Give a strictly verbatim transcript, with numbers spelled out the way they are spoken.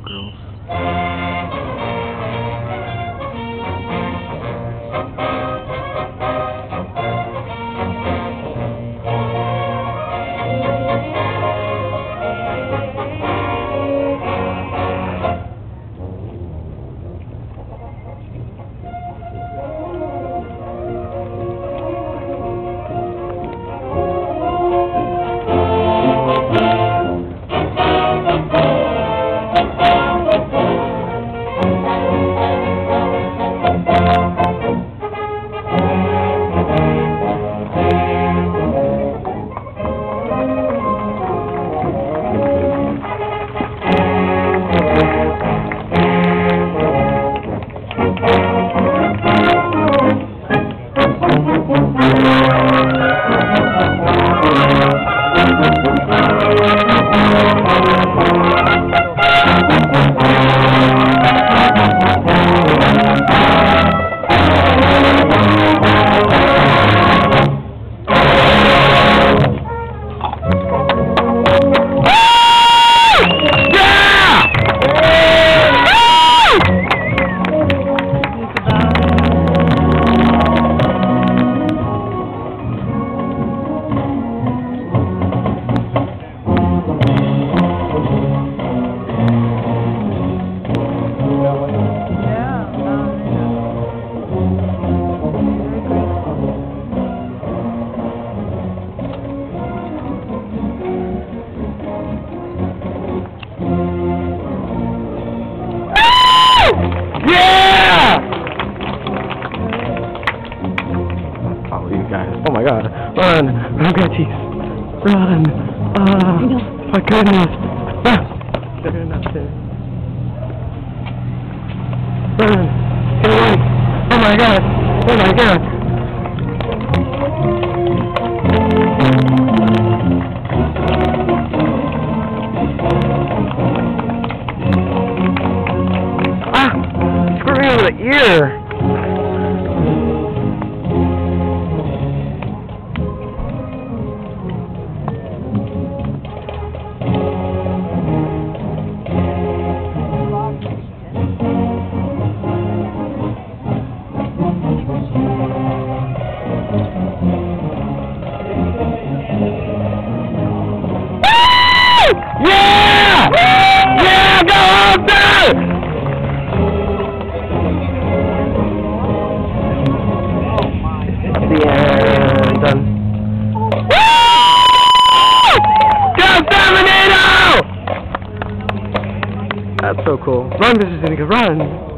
girls. Oh my god, run! Run, Gretches! Run! Ah! My goodness! Ah! They're not there. Run! Get away! Oh my god! Oh my god! Ah! Screw me over the ear! Yeah! Yeah! Go home, sir! The end. Done. Go, benito! That's so cool. Run, Missus Indica, run!